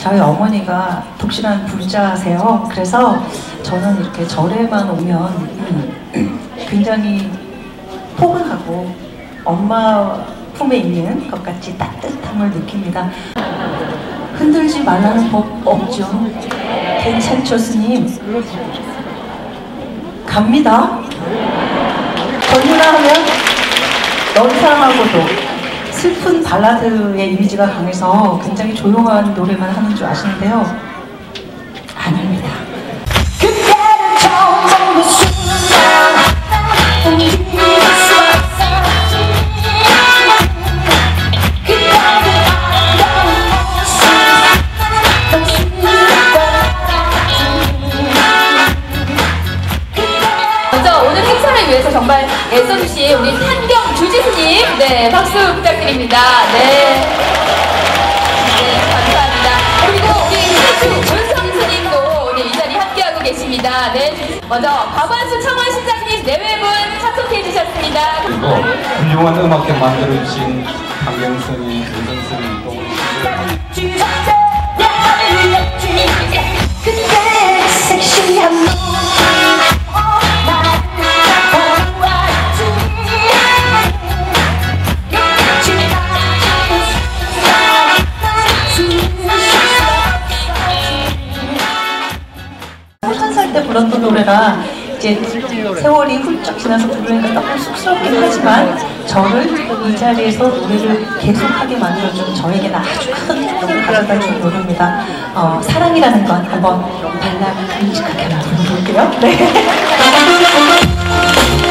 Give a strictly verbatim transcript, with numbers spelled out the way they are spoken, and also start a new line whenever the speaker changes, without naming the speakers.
저희 어머니가 독실한 불자세요. 그래서 저는 이렇게 절에만 오면 굉장히 포근하고 엄마 품에 있는 것 같이 따뜻함을 느낍니다. 흔들지 말라는 법 없죠? 괜찮죠, 스님? 갑니다. 전유라 하면 넌 사랑하고도 슬픈 발라드의 이미지가 강해서 굉장히 조용한 노래만 하는 줄 아시는데요. 아닙니다. 그때를 처음 본 그 순간 움직일 수 없었지. 그때 그 아름다운 모습 넌 슬퍼하지.
먼저 오늘 행사를 위해서 정말 애써주신 우리 한경 주지스님, 네, 박수 부탁드립니다. 네. 네, 감사합니다. 그리고 우리 세수 준성 스님도 오늘 이 자리 함께하고 계십니다. 네. 먼저 박완수 청원시장님 내외분 참석해 주셨습니다.
그리고 훌륭한 음악회 만들어주신 한경 스님, 준성 스님 또 우리
그때 섹시한 너 한 살 때 불렀던 노래라 이제 세월이 훌쩍 지나서 부르니까 조금 쑥스럽긴 하지만 저를 이 자리에서 노래를 계속하게 만들어준 저에게는 아주 큰 너무 가져다 준 노래입니다. 어, 사랑이라는 건 한번 발랄 끔찍하게 한번 불러볼게요. 네.